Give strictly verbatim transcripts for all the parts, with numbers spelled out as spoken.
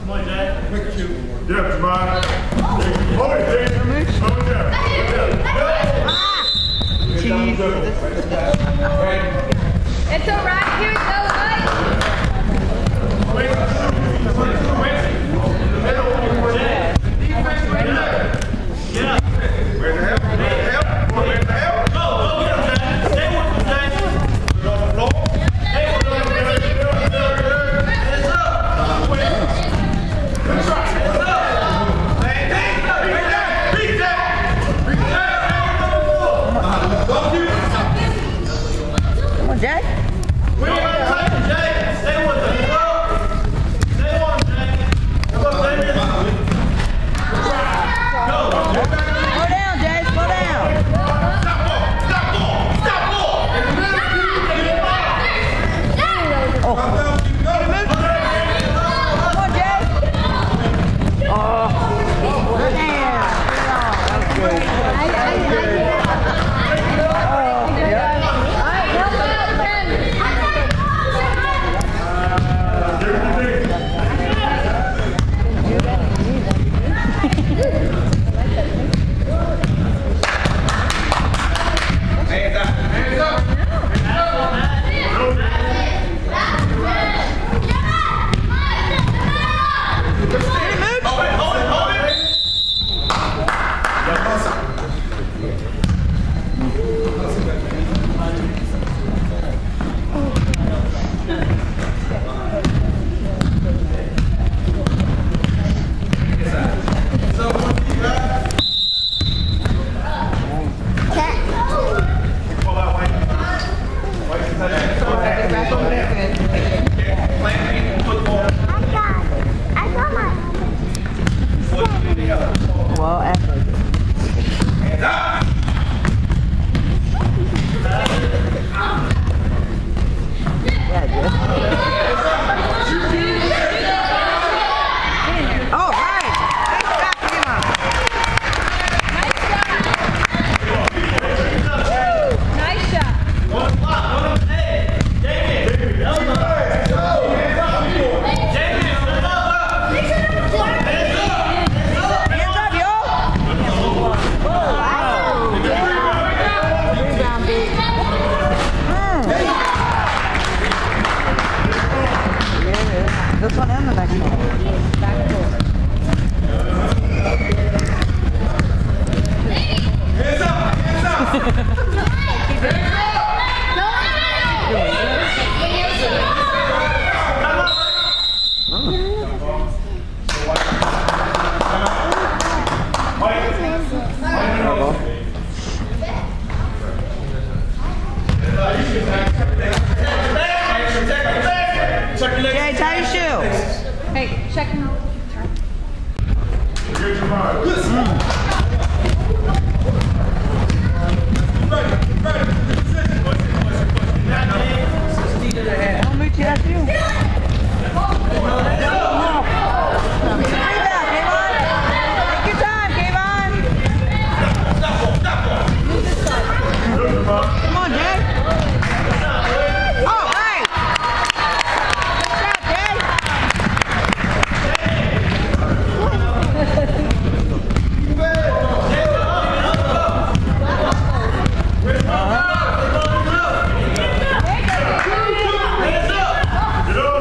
Come on, Jay. Yeah, Jamar. Hold it, Jay. Hold it down. It's all right. Here it goes. Jay? Wait, wait, Jay. Stay with him. Stay on, Jay. Come on, Jay. Go. Slow down, Jay. Slow down. Stop ball. Stop ball. Stop ball. Oh. Come on, Jay. Oh. Damn. That's good. That's good. Well, after hands up. Yeah, good. All right. Nice shot, Emma. Nice shot. One block, one of hey, David. David, elbow. Hands up. David, hands up. Hands up. Hands up, yo. Rebound, big. This one and the next one. Hands up! Hands up! Jay, tie your shoe. Hey, check him out. Good, Jamar. Good. Don't meet you after you. Rebound, Kayvon. Take your time, Kayvon. Come on, Jay. Oh, hey. Good shot, Jay. Get up!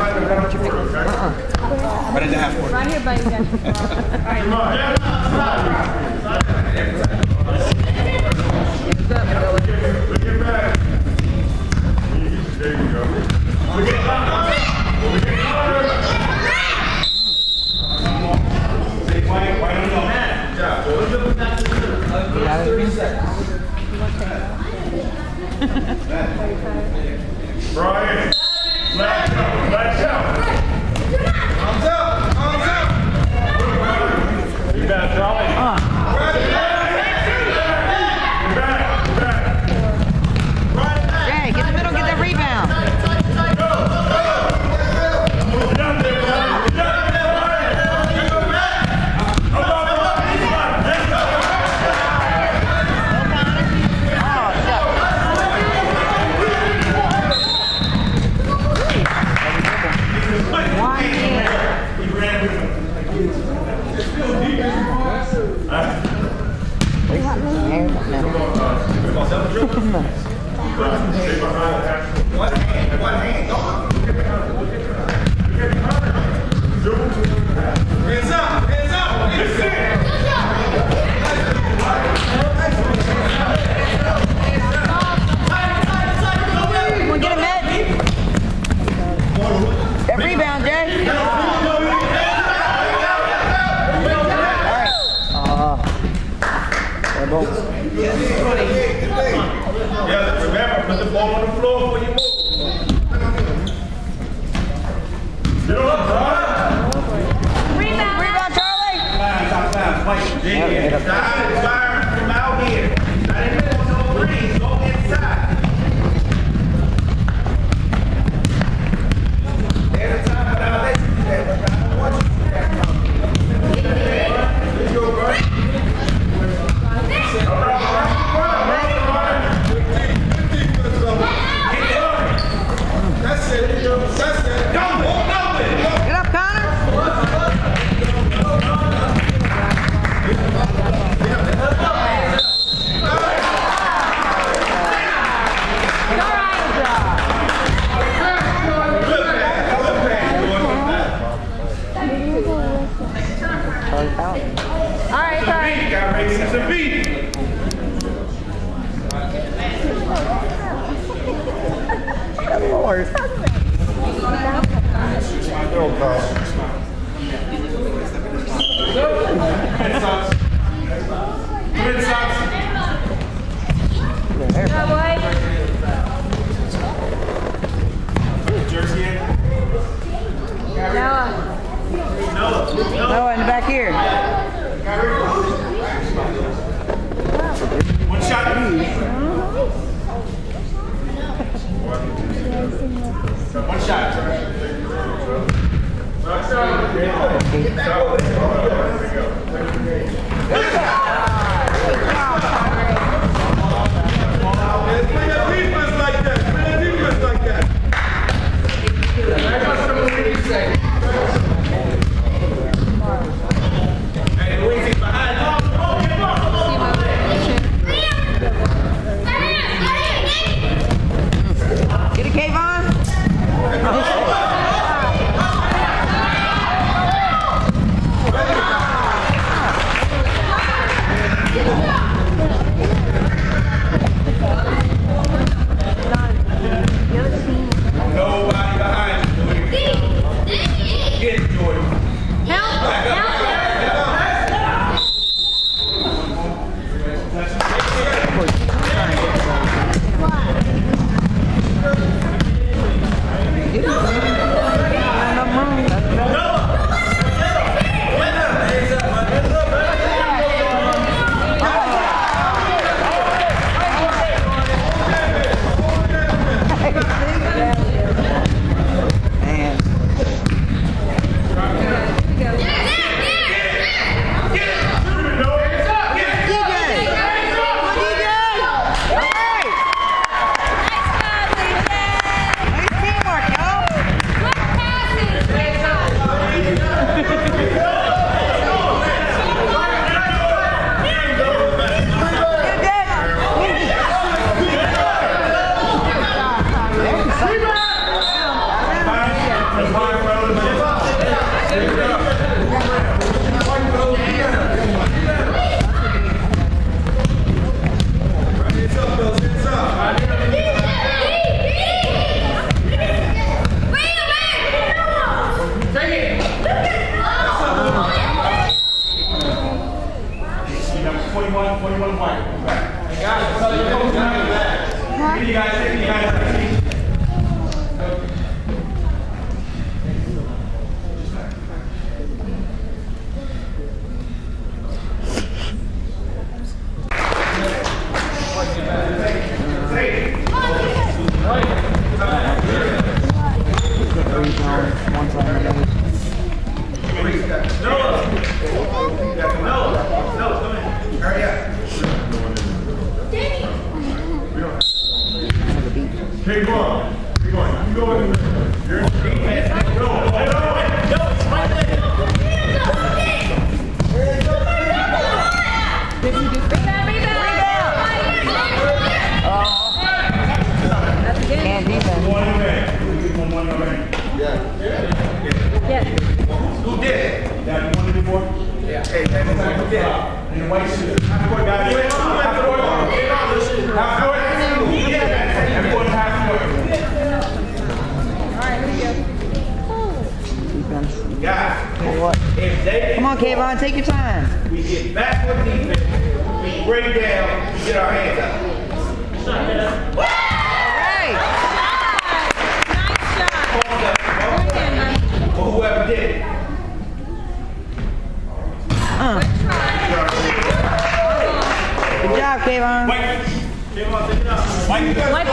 Right at the half court. Right here, buddy. All right. Come on. Look it back. There you go. Look at Connor. Look at Connor. Say white, white on the mat. Yeah. thirty seconds. Brian. Flash out. Flash out. Arms up. Arms up. You got Charlie. Uh. Jay, get in the middle, get that rebound. One hand, one hand, hands up, hands up, hands up. Come on, get him, Ed. That rebound, Jay. Yeah, remember, put the ball on the floor when you move. Get up, Brian. Rebound. Rebound, Charlie. Stop, stop, fight. Yeah, stop, fire from out here. Not in the middle, no breeze, go inside. There's a time when I'll let you do that, but I don't want you to do that. There you go, Brian. All right, all right. That's it. That's it. Don't walk nothing. Get up, Connor. All right, sorry. You gotta make sense of beat. Lord. Go, boy. Jersey in. Noah. Noah in the back here. One shot. One shot. Play your defense like that. Play your defense like that. I got something to say. Hey, Louise, behind you. Get it, Kayvon. One side of the other. Noah. Noah. Noah, come in. Hurry up. Keep going. Keep going. You go in there. You're in the defense. Go. Go. No, it's right there. Rebound, rebound. That's again. And defense. One in there. Keep one money already. Yes. Who did it? That you wanted before? Yeah. Hey, hey, who did it? In the white suit. Half court, guys. Half court. Half court. Everyone half court. Alright, here we go. Defense. Guys, What? if they Come on, Kayvon, take your time. we get back with defense, we break down, we get our hands up. Hey! Or whoever did it. Uh. Good job, Kayvon. Mike. Come on, take it out. Mike, you got it.